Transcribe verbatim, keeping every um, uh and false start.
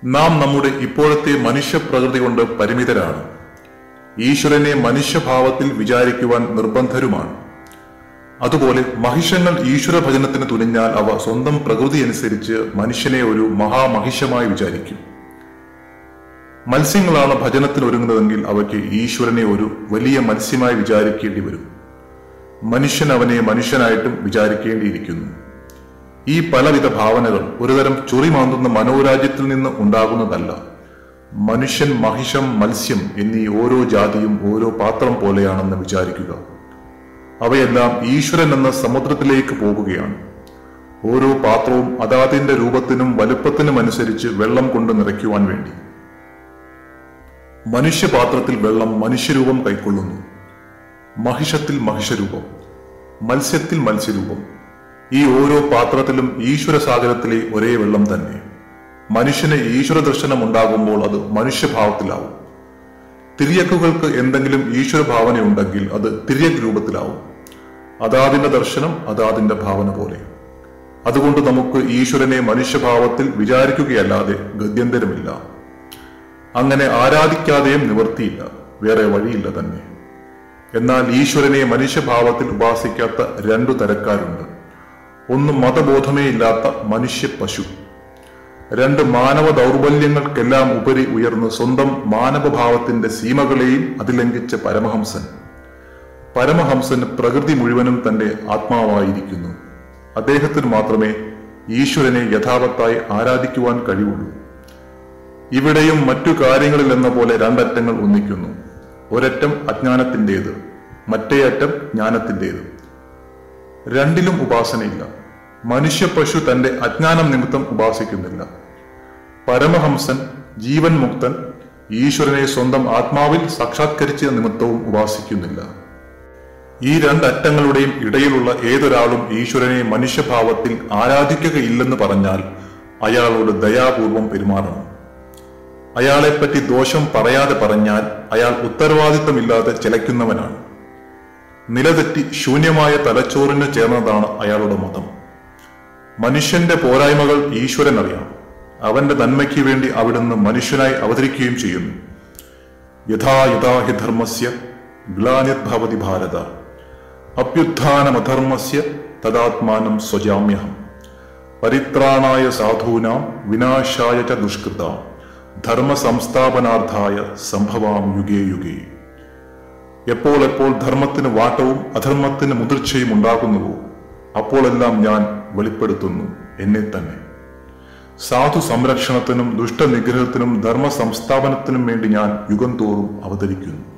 നാം നമ്മുടെ ഇപ്പോഴത്തെ മനുഷ്യപ്രകൃതി കൊണ്ട് പരിമിതരാണ്. ഈശ്വരനെ മനുഷ്യഭാവത്തിൽ വിചാരിക്കുവാൻ നിർബന്ധരുമാണ്. അതുപോലെ മഹിഷങ്ങൾ ഈശ്വര ഭജനത്തിന് തുനിഞ്ഞാൽ അവ സ്വന്തം പ്രകൃതി അനുസരിച്ച് മനുഷ്യനെ ഒരു മഹാമഹിഷമായി വിചാരിക്കും. മത്സ്യങ്ങളാണ് ഭജനത്തിന് ഒരുങ്ങുന്നതെങ്കിൽ അവയ്ക്ക് ഈശ്വരനെ ഒരു വലിയ മത്സ്യമായി വിചാരിക്കേണ്ടി വരും. മനുഷ്യൻ അവനെ മനുഷ്യനായിട്ടും വിചാരിക്കേണ്ടിയിരിക്കുന്നു. ഈ പലവിധ ഭാവനകൾ ഒരുതരം ചൊറി മാന്തുന്ന മനോരാജ്യത്തിൽ നിന്ന് ഉണ്ടാകുന്നതല്ല. മനുഷ്യൻ, മഹിഷം, മത്സ്യം എന്നീ ഓരോ ജാതിയും ഓരോ പാത്രം പോലെയാണെന്ന് വിചാരിക്കുക. അവയെല്ലാം ഈശ്വരൻ എന്ന സമുദ്രത്തിലേക്ക് പോകുകയാണ്. ഓരോ പാത്രവും അതാതിന്റെ രൂപത്തിനും വലുപ്പത്തിനും അനുസരിച്ച് വെള്ളം കൊണ്ട് നിറയ്ക്കുവാൻ വേണ്ടി. മനുഷ്യപാത്രത്തിൽ വെള്ളം മനുഷ്യരൂപം കൈക്കൊള്ളുന്നു. മഹിഷത്തിൽ മഹിഷരൂപം, മത്സ്യത്തിൽ മത്സ്യരൂപം. ഈ ഓരോ പാത്രത്തിലും ഈശ്വര സാഗരത്തിലെ ഒരേ വെള്ളം തന്നെ. മനുഷ്യന് ഈശ്വര ദർശനം ഉണ്ടാകുമ്പോൾ അത് മനുഷ്യഭാവത്തിലാവും. തിര്യക്കുകൾക്ക് എന്തെങ്കിലും ഈശ്വര ഭാവനയുണ്ടെങ്കിൽ അത് തിര്യക് രൂപത്തിലാവും. അതാതിന്റെ ദർശനം അതാതിന്റെ ഭാവന പോലെ. അതുകൊണ്ട് നമുക്ക് ഈശ്വരനെ മനുഷ്യഭാവത്തിൽ വിചാരിക്കുകയല്ലാതെ ഗത്യന്തരമില്ല. അങ്ങനെ ആരാധിക്കാതെയും നിവർത്തിയില്ല, വേറെ വഴിയില്ല തന്നെ. എന്നാൽ ഈശ്വരനെ മനുഷ്യഭാവത്തിൽ ഉപാസിക്കാത്ത രണ്ടു തരക്കാരുണ്ട്. ഒന്ന് മതബോധമേ ഇല്ലാത്ത മനുഷ്യ പശു. രണ്ട് മാനവ ദൗർബല്യങ്ങൾക്കെല്ലാം ഉപരി ഉയർന്ന് സ്വന്തം മാനവഭാവത്തിന്റെ സീമകളെയും അതിലംഘിച്ച പരമഹംസൻ. പരമഹംസന് പ്രകൃതി മുഴുവനും തന്റെ ആത്മാവായിരിക്കുന്നു. അദ്ദേഹത്തിന് മാത്രമേ ഈശ്വരനെ യഥാവത്തായി ആരാധിക്കുവാൻ കഴിവുള്ളൂ. ഇവിടെയും മറ്റു കാര്യങ്ങളിൽ എന്ന പോലെ രണ്ടറ്റങ്ങൾ ഒന്നിക്കുന്നു. ഒരറ്റം അജ്ഞാനത്തിൻ്റെത്, മറ്റേ അറ്റം ജ്ഞാനത്തിൻ്റെത്. രണ്ടിലും ഉപാസനയില്ല. മനുഷ്യ പശു തന്റെ അജ്ഞാനം നിമിത്തം ഉപാസിക്കുന്നില്ല. പരമഹംസൻ, ജീവൻ മുക്തൻ, ഈശ്വരനെ സ്വന്തം ആത്മാവിൽ സാക്ഷാത്കരിച്ച നിമിത്തവും ഉപാസിക്കുന്നില്ല. ഈ രണ്ടറ്റങ്ങളുടെയും ഇടയിലുള്ള ഏതൊരാളും ഈശ്വരനെ മനുഷ്യഭാവത്തിൽ ആരാധിക്കുകയില്ലെന്ന് പറഞ്ഞാൽ അയാളോട് ദയാപൂർവം പെരുമാറണം. അയാളെപ്പറ്റി ദോഷം പറയാതെ പറഞ്ഞാൽ അയാൾ ഉത്തരവാദിത്തമില്ലാതെ ചിലയ്ക്കുന്നവനാണ്. നിലതെറ്റി ശൂന്യമായ തലച്ചോറിന് ചേർന്നതാണ് അയാളുടെ മതം. മനുഷ്യന്റെ പോരായ്മകൾ ഈശ്വരൻ അറിയാം. അവന്റെ നന്മയ്ക്ക് വേണ്ടി അവിടുന്ന് മനുഷ്യനായി അവതരിക്കുകയും ചെയ്യുന്നു. യഥാ യഥാ ഹി ധർമ്മസ്യ ഗ്ലാനിർഭവതി ഭാരത അഭ്യുത്ഥാനമധർമ്മസ്യ തദാത്മാനം സ്വജാമ്യഹം പരിത്രാണായ സാധൂനാം വിനാശായ ച ദുഷ്കൃതാം ധർമ്മ സംസ്ഥാപനാർത്ഥായ സംഭവാം യുഗേ യുഗേ. എപ്പോൾ എപ്പോൾ ധർമ്മത്തിന് വാട്ടവും അധർമ്മത്തിന് മുതിർച്ചയും ഉണ്ടാകുന്നുവോ അപ്പോഴെല്ലാം ഞാൻ വെളിപ്പെടുത്തുന്നു എന്നെ തന്നെ. സാധു സംരക്ഷണത്തിനും ദുഷ്ടനിഗ്രഹത്തിനും ധർമ്മ സംസ്ഥാപനത്തിനും വേണ്ടി ഞാൻ യുഗം തോറും അവതരിക്കുന്നു.